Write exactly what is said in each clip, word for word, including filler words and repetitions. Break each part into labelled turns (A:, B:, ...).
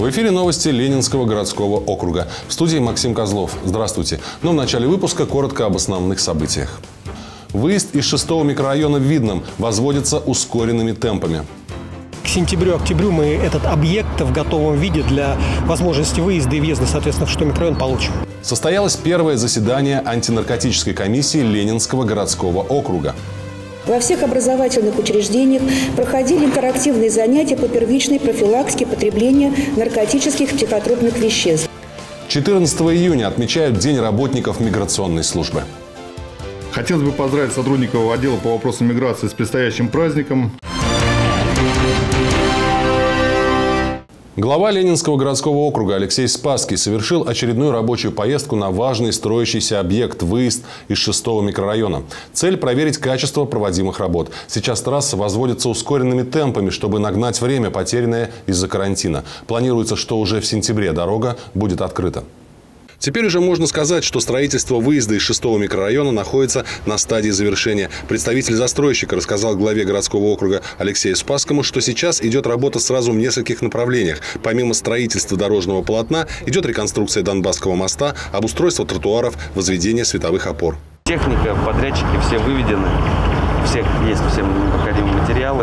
A: В эфире новости Ленинского городского округа. В студии Максим Козлов. Здравствуйте. Но в начале выпуска коротко об основных событиях. Выезд из шестого микрорайона в Видном возводится ускоренными темпами.
B: К сентябрю-октябрю мы этот объект в готовом виде для возможности выезда и въезда, соответственно, в шестой микрорайон получим.
A: Состоялось первое заседание антинаркотической комиссии Ленинского городского округа.
C: Во всех образовательных учреждениях проходили интерактивные занятия по первичной профилактике потребления наркотических и психотропных веществ.
A: четырнадцатого июня отмечают День работников миграционной службы.
D: Хотелось бы поздравить сотрудников отдела по вопросам миграции с предстоящим праздником.
A: Глава Ленинского городского округа Алексей Спасский совершил очередную рабочую поездку на важный строящийся объект «Выезд» из шестого микрорайона. Цель – проверить качество проводимых работ. Сейчас трасса возводится ускоренными темпами, чтобы нагнать время, потерянное из-за карантина. Планируется, что уже в сентябре дорога будет открыта. Теперь уже можно сказать, что строительство выезда из шестого микрорайона находится на стадии завершения. Представитель застройщика рассказал главе городского округа Алексею Спасскому, что сейчас идет работа сразу в нескольких направлениях. Помимо строительства дорожного полотна идет реконструкция Донбасского моста, обустройство тротуаров, возведение световых опор.
E: Техника, подрядчики все выведены, у всех есть все необходимые материалы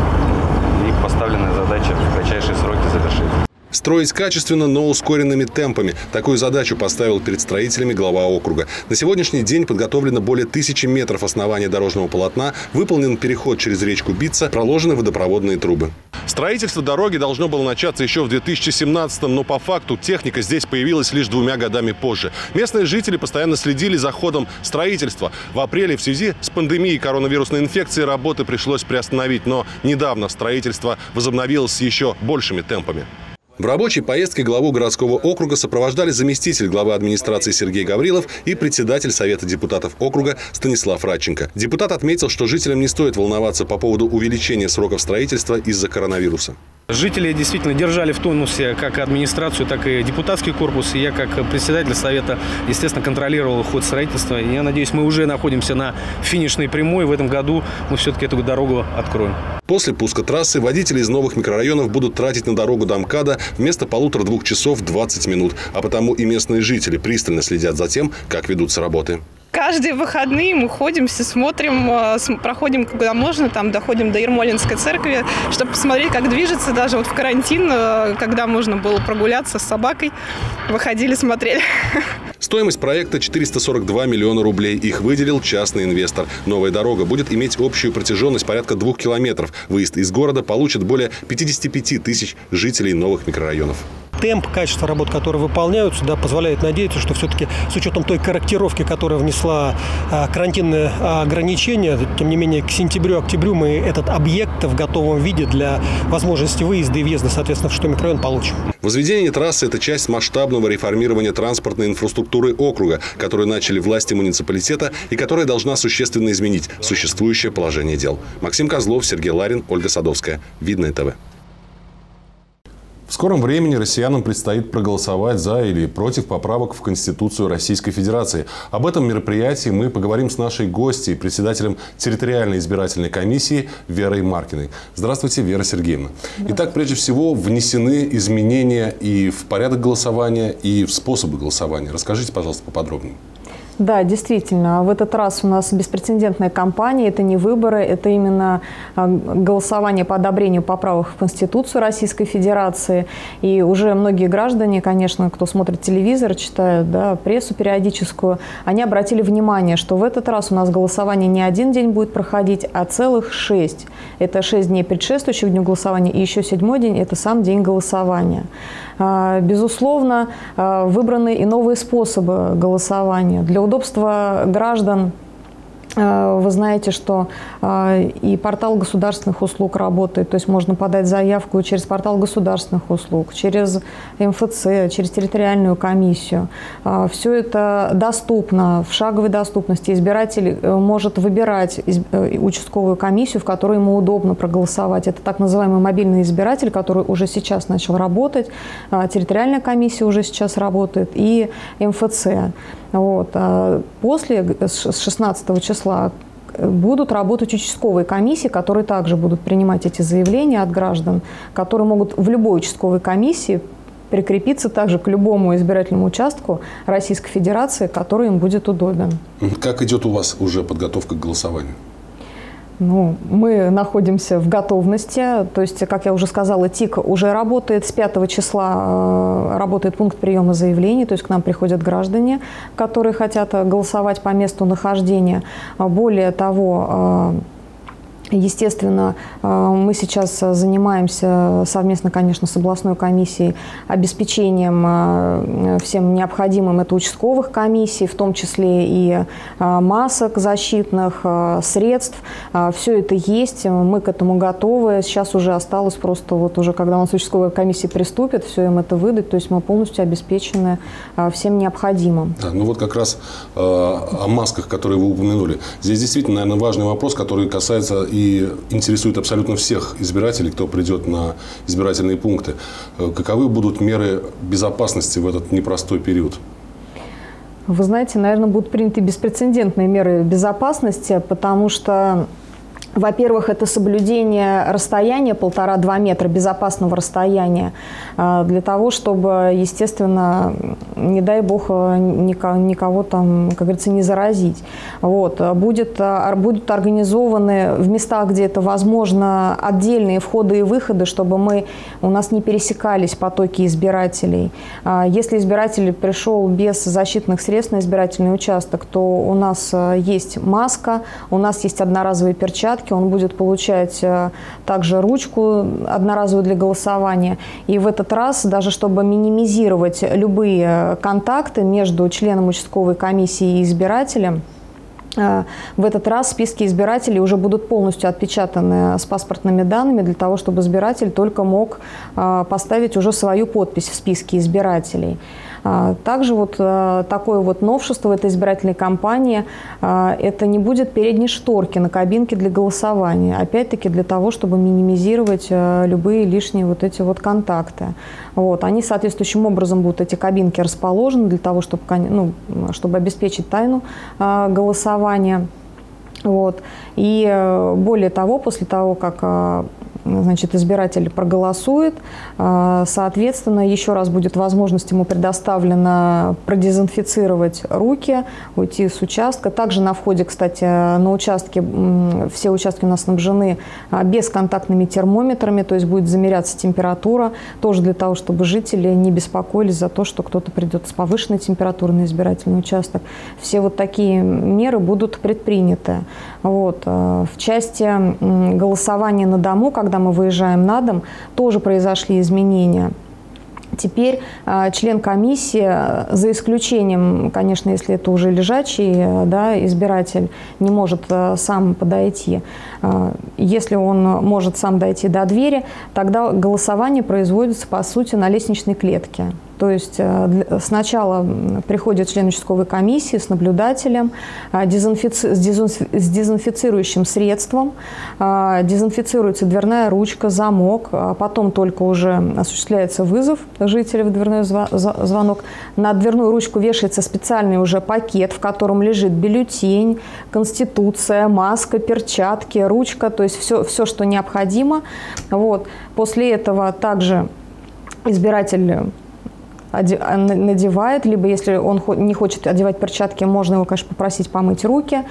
E: и поставленная задача в кратчайшие сроки завершить.
A: Строить качественно, но ускоренными темпами. Такую задачу поставил перед строителями глава округа. На сегодняшний день подготовлено более тысячи метров основания дорожного полотна, выполнен переход через речку Бица, проложены водопроводные трубы. Строительство дороги должно было начаться еще в две тысячи семнадцатом, но по факту техника здесь появилась лишь двумя годами позже. Местные жители постоянно следили за ходом строительства. В апреле в связи с пандемией коронавирусной инфекции работы пришлось приостановить, но недавно строительство возобновилось с еще большими темпами. В рабочей поездке главу городского округа сопровождали заместитель главы администрации Сергей Гаврилов и председатель Совета депутатов округа Станислав Радченко. Депутат отметил, что жителям не стоит волноваться по поводу увеличения сроков строительства из-за коронавируса.
F: Жители действительно держали в тонусе как администрацию, так и депутатский корпус. И я, как председатель совета, естественно, контролировал ход строительства. И я надеюсь, мы уже находимся на финишной прямой. В этом году мы все-таки эту дорогу откроем.
A: После пуска трассы водители из новых микрорайонов будут тратить на дорогу до МКАДа вместо полутора-двух часов двадцать минут. А потому и местные жители пристально следят за тем, как ведутся работы.
G: Каждые выходные мы ходим, все смотрим, проходим, куда можно, там доходим до Ермолинской церкви, чтобы посмотреть, как движется. Даже вот в карантин, когда можно было прогуляться с собакой, выходили, смотрели.
A: Стоимость проекта четыреста сорок два миллиона рублей. Их выделил частный инвестор. Новая дорога будет иметь общую протяженность порядка двух километров. Выезд из города получит более пятидесяти пяти тысяч жителей новых микрорайонов.
B: Темп, качество работ, которые выполняются, да, позволяет надеяться, что все-таки с учетом той корректировки, которая внесла а, карантинные а, ограничения, тем не менее к сентябрю-октябрю мы этот объект в готовом виде для возможности выезда и въезда, соответственно, в шестой микрорайон получим.
A: Возведение трассы – это часть масштабного реформирования транспортной инфраструктуры округа, которую начали власти муниципалитета и которая должна существенно изменить существующее положение дел. Максим Козлов, Сергей Ларин, Ольга Садовская. Видное ТВ. В скором времени россиянам предстоит проголосовать за или против поправок в Конституцию Российской Федерации. Об этом мероприятии мы поговорим с нашей гостьей, председателем территориальной избирательной комиссии Верой Маркиной. Здравствуйте, Вера Сергеевна. Итак, прежде всего, внесены изменения и в порядок голосования, и в способы голосования. Расскажите, пожалуйста, поподробнее.
H: Да, действительно, в этот раз у нас беспрецедентная кампания, это не выборы, это именно голосование по одобрению поправок в Конституцию Российской Федерации. И уже многие граждане, конечно, кто смотрит телевизор, читают, да, прессу периодическую, они обратили внимание, что в этот раз у нас голосование не один день будет проходить, а целых шесть. Это шесть дней предшествующих дню голосования, и еще седьмой день – это сам день голосования. Безусловно, выбраны и новые способы голосования. Для удобства граждан вы знаете, что и портал государственных услуг работает, то есть можно подать заявку через портал государственных услуг, через эм эф цэ, через территориальную комиссию. Все это доступно, в шаговой доступности. Избиратель может выбирать участковую комиссию, в которой ему удобно проголосовать. Это так называемый мобильный избиратель, который уже сейчас начал работать. Территориальная комиссия уже сейчас работает, и эм эф цэ. Вот. После, с шестнадцатого числа, будут работать участковые комиссии, которые также будут принимать эти заявления от граждан, которые могут в любой участковой комиссии прикрепиться также к любому избирательному участку Российской Федерации, который им будет удобен.
A: Как идет у вас уже подготовка к голосованию?
H: Ну, мы находимся в готовности, то есть, как я уже сказала, ТИК уже работает, с пятого числа работает пункт приема заявлений, то есть к нам приходят граждане, которые хотят голосовать по месту нахождения. Более того, естественно, мы сейчас занимаемся совместно, конечно, с областной комиссией обеспечением всем необходимым. Это участковых комиссий, в том числе и масок защитных, средств. Все это есть, мы к этому готовы. Сейчас уже осталось просто, вот уже когда у нас участковая комиссия приступит, все им это выдать. То есть мы полностью обеспечены всем необходимым.
A: Да, ну вот как раз э, о масках, которые вы упомянули. Здесь действительно, наверное, важный вопрос, который касается и и интересует абсолютно всех избирателей, кто придет на избирательные пункты. Каковы будут меры безопасности в этот непростой период?
H: Вы знаете, наверное, будут приняты беспрецедентные меры безопасности, потому что, во-первых, это соблюдение расстояния полтора-два метра, безопасного расстояния, для того, чтобы, естественно, не дай бог, никого, никого там, как говорится, не заразить. Вот. Будет, будут организованы в местах, где это возможно, отдельные входы и выходы, чтобы мы, у нас не пересекались потоки избирателей. Если избиратель пришел без защитных средств на избирательный участок, то у нас есть маска, у нас есть одноразовые перчатки, он будет получать также ручку одноразовую для голосования. И в этот раз, даже чтобы минимизировать любые контакты между членом участковой комиссии и избирателем, в этот раз списки избирателей уже будут полностью отпечатаны с паспортными данными для того, чтобы избиратель только мог поставить уже свою подпись в списке избирателей. Также вот такое вот новшество в этой избирательной кампании – это не будет передней шторки на кабинке для голосования. Опять-таки для того, чтобы минимизировать любые лишние вот эти вот контакты. Вот. Они соответствующим образом будут, эти кабинки, расположены для того, чтобы, ну, чтобы обеспечить тайну голосования. Вот. И более того, после того, как значит, избиратель проголосует, соответственно, еще раз будет возможность ему предоставлена продезинфицировать руки, уйти с участка. Также на входе, кстати, на участке, все участки у нас снабжены бесконтактными термометрами, то есть будет замеряться температура, тоже для того, чтобы жители не беспокоились за то, что кто-то придет с повышенной температурой на избирательный участок. Все вот такие меры будут предприняты. Вот. В части голосования на дому, когда мы выезжаем на дом, тоже произошли изменения. Теперь э, член комиссии, за исключением, конечно, если это уже лежачий, да, избиратель не может э, сам подойти, э, если он может сам дойти до двери, тогда голосование производится, по сути, на лестничной клетке. То есть э, сначала приходит член участковой комиссии с наблюдателем, э, дезинфици... с, дезинф... с дезинфицирующим средством, э, дезинфицируется дверная ручка, замок, а потом только уже осуществляется вызов жителя в дверной зв... звонок. На дверную ручку вешается специальный уже пакет, в котором лежит бюллетень, конституция, маска, перчатки, ручка, то есть все, все что необходимо. Вот. После этого также избиратель надевает, либо если он не хочет одевать перчатки, можно его, конечно, попросить помыть руки,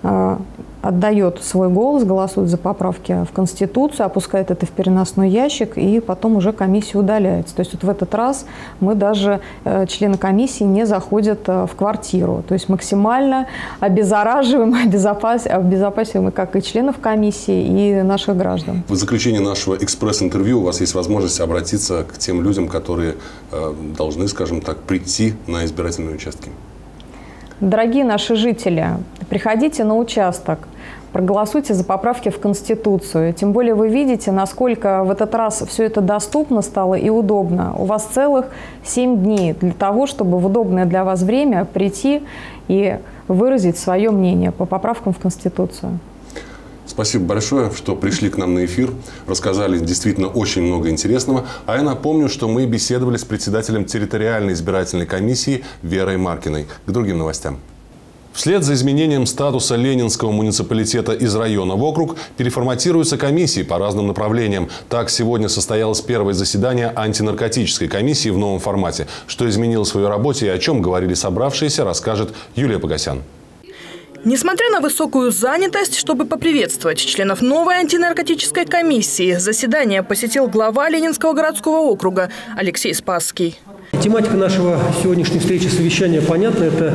H: отдает свой голос, голосует за поправки в Конституцию, опускает это в переносной ящик, и потом уже комиссия удаляется. То есть вот в этот раз мы даже, члены комиссии, не заходят в квартиру. То есть максимально обеззараживаем, обезопасиваем как и членов комиссии, и наших граждан.
A: В заключение нашего экспресс-интервью у вас есть возможность обратиться к тем людям, которые э, должны, скажем так, прийти на избирательные участки.
H: Дорогие наши жители, приходите на участок, проголосуйте за поправки в Конституцию. Тем более вы видите, насколько в этот раз все это доступно стало и удобно. У вас целых семь дней для того, чтобы в удобное для вас время прийти и выразить свое мнение по поправкам в Конституцию.
A: Спасибо большое, что пришли к нам на эфир, рассказали действительно очень много интересного. А я напомню, что мы беседовали с председателем территориальной избирательной комиссии Верой Маркиной. К другим новостям. Вслед за изменением статуса Ленинского муниципалитета из района в округ переформатируются комиссии по разным направлениям. Так, сегодня состоялось первое заседание антинаркотической комиссии в новом формате. Что изменилось в своей работе и о чем говорили собравшиеся, расскажет Юлия Погосян.
I: Несмотря на высокую занятость, чтобы поприветствовать членов новой антинаркотической комиссии, заседание посетил глава Ленинского городского округа Алексей Спасский.
B: Тематика нашего сегодняшней встречи, совещания понятна. Это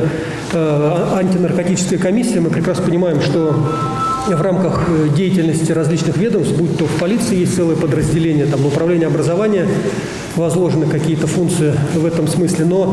B: э, антинаркотическая комиссия. Мы прекрасно понимаем, что в рамках деятельности различных ведомств, будь то в полиции есть целое подразделение, там, на управление образования возложены какие-то функции в этом смысле. Но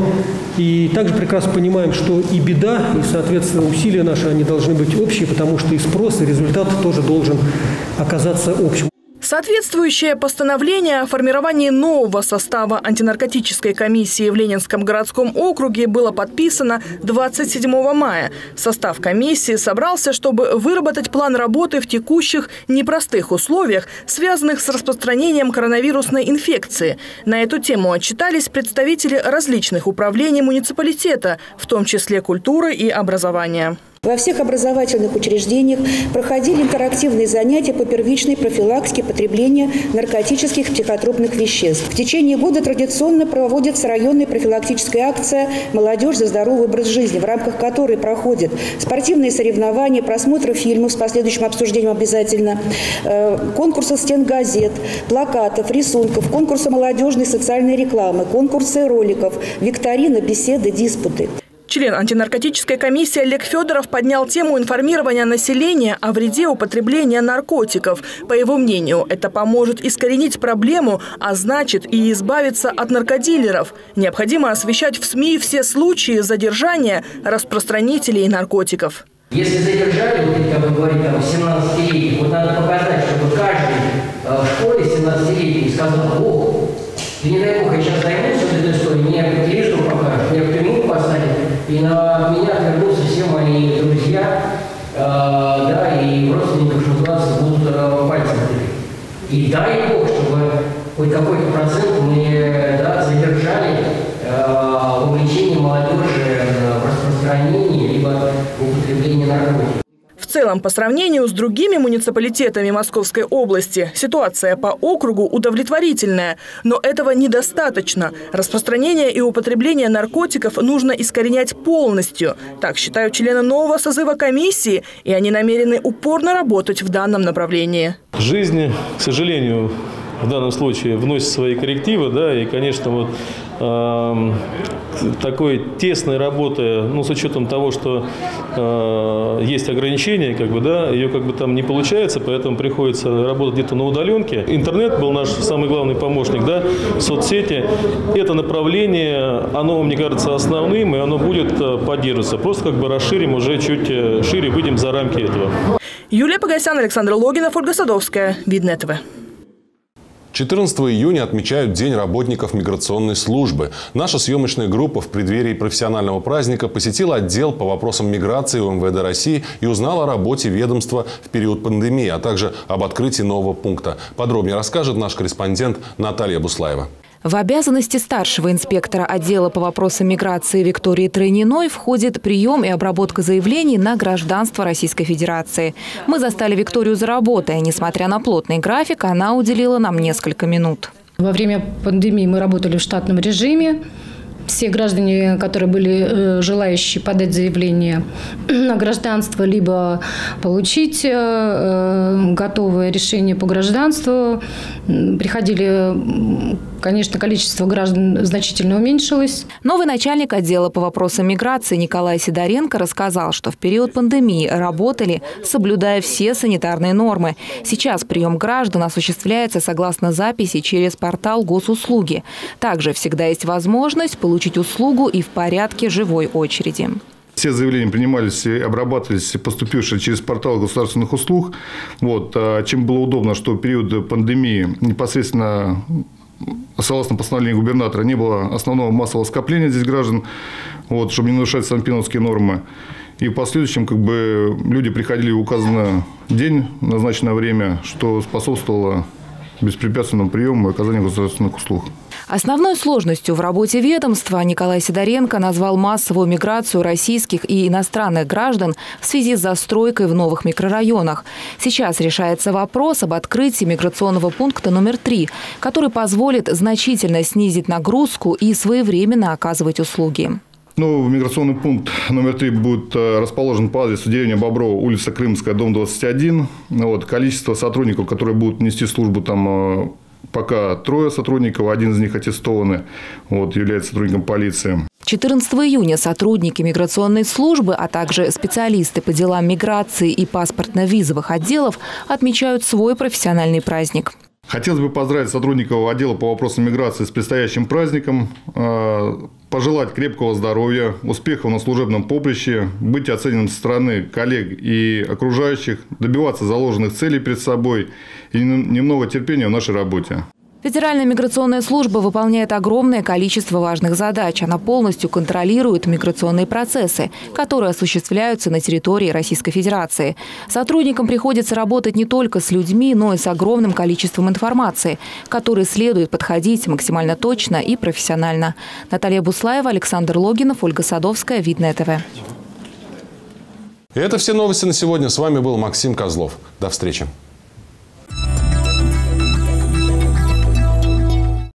B: и также прекрасно понимаем, что и беда, и, соответственно, усилия наши, они должны быть общие, потому что и спрос, и результат тоже должен оказаться общим.
I: Соответствующее постановление о формировании нового состава антинаркотической комиссии в Ленинском городском округе было подписано двадцать седьмого мая. Состав комиссии собрался, чтобы выработать план работы в текущих непростых условиях, связанных с распространением коронавирусной инфекции. На эту тему отчитались представители различных управлений муниципалитета, в том числе культуры и образования.
C: Во всех образовательных учреждениях проходили интерактивные занятия по первичной профилактике потребления наркотических и психотропных веществ. В течение года традиционно проводится районная профилактическая акция «Молодежь за здоровый образ жизни», в рамках которой проходят спортивные соревнования, просмотры фильмов с последующим обсуждением обязательно, конкурсы стенгазет, плакатов, рисунков, конкурсы молодежной социальной рекламы, конкурсы роликов, викторины, беседы, диспуты.
I: Член антинаркотической комиссии Олег Федоров поднял тему информирования населения о вреде употребления наркотиков. По его мнению, это поможет искоренить проблему, а значит и избавиться от наркодилеров. Необходимо освещать в СМИ все случаи задержания распространителей наркотиков.
J: Если задержали, вот, как вы говорите, семнадцатилетних, вот надо показать, чтобы каждый в школе семнадцатилетний сказал: «Ох, и не дай бог, я сейчас займусь этой историей, меня тележку покажут, меня в тюрьму посадят, и на меня отвернутся все мои друзья, э, да, и родственников, что называется, будут э, пальцем тыкать. И дай бог, чтобы хоть какой-то процент мы, да, задержали э, увлечение молодежи в распространении либо в употреблении наркотиков».
I: В целом, по сравнению с другими муниципалитетами Московской области, ситуация по округу удовлетворительная. Но этого недостаточно. Распространение и употребление наркотиков нужно искоренять полностью. Так считают члены нового созыва комиссии, и они намерены упорно работать в данном направлении.
K: Жизнь, к сожалению, в данном случае вносит свои коррективы, да, и, конечно, вот э, такой тесной работы, ну, с учетом того, что э, есть ограничения, как бы, да, ее как бы там не получается, поэтому приходится работать где-то на удаленке. Интернет был наш самый главный помощник, да, соцсети. Это направление, оно, мне кажется, основным, и оно будет поддерживаться. Просто как бы расширим уже чуть шире, выйдем за рамки этого.
I: Юлия Погосян, Александр Логинов, Ольга Садовская, Видное ТВ.
A: четырнадцатого июня отмечают День работников миграционной службы. Наша съемочная группа в преддверии профессионального праздника посетила отдел по вопросам миграции у эм вэ дэ России и узнала о работе ведомства в период пандемии, а также об открытии нового пункта. Подробнее расскажет наш корреспондент Наталья Буслаева.
L: В обязанности старшего инспектора отдела по вопросам миграции Виктории Тройниной входит прием и обработка заявлений на гражданство Российской Федерации. Мы застали Викторию за работой. Несмотря на плотный график, она уделила нам несколько минут.
M: Во время пандемии мы работали в штатном режиме. Все граждане, которые были желающие подать заявление на гражданство, либо получить готовое решение по гражданству, приходили, конечно, количество граждан значительно уменьшилось.
L: Новый начальник отдела по вопросам миграции Николай Сидоренко рассказал, что в период пандемии работали, соблюдая все санитарные нормы. Сейчас прием граждан осуществляется согласно записи через портал госуслуги. Также всегда есть возможность получить получить услугу и в порядке живой очереди.
D: Все заявления принимались и обрабатывались, поступившие через портал государственных услуг. Вот. Чем было удобно, что в период пандемии непосредственно, согласно постановлению губернатора, не было основного массового скопления здесь граждан, вот, чтобы не нарушать санэпидемические нормы. И в последующем как бы, люди приходили в указанный день, назначенное время, что способствовало беспрепятственному приему и оказанию государственных услуг.
L: Основной сложностью в работе ведомства Николай Сидоренко назвал массовую миграцию российских и иностранных граждан в связи с застройкой в новых микрорайонах. Сейчас решается вопрос об открытии миграционного пункта номер три, который позволит значительно снизить нагрузку и своевременно оказывать услуги.
D: Ну, миграционный пункт номер три будет расположен по адресу деревня Боброво, улица Крымская, дом двадцать один. Вот, количество сотрудников, которые будут нести службу там, пока трое сотрудников, один из них аттестованный, вот, является сотрудником полиции.
L: четырнадцатого июня сотрудники миграционной службы, а также специалисты по делам миграции и паспортно-визовых отделов отмечают свой профессиональный праздник.
D: Хотелось бы поздравить сотрудников отдела по вопросам миграции с предстоящим праздником, пожелать крепкого здоровья, успехов на служебном поприще, быть оцененным со стороны коллег и окружающих, добиваться заложенных целей перед собой и немного терпения в нашей работе.
L: Федеральная миграционная служба выполняет огромное количество важных задач. Она полностью контролирует миграционные процессы, которые осуществляются на территории Российской Федерации. Сотрудникам приходится работать не только с людьми, но и с огромным количеством информации, к которой следует подходить максимально точно и профессионально. Наталья Буслаева, Александр Логинов, Ольга Садовская, Видное ТВ.
A: И это все новости на сегодня. С вами был Максим Козлов. До встречи.